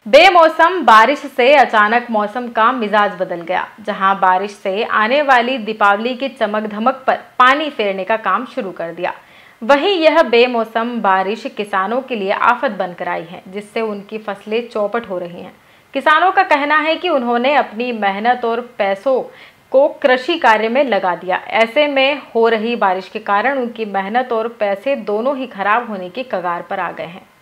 बेमौसम बारिश से अचानक मौसम का मिजाज बदल गया। जहां बारिश से आने वाली दीपावली की चमक धमक पर पानी फेरने का काम शुरू कर दिया, वहीं यह बेमौसम बारिश किसानों के लिए आफत बनकर आई है, जिससे उनकी फसलें चौपट हो रही हैं। किसानों का कहना है कि उन्होंने अपनी मेहनत और पैसों को कृषि कार्य में लगा दिया। ऐसे में हो रही बारिश के कारण उनकी मेहनत और पैसे दोनों ही खराब होने की कगार पर आ गए हैं।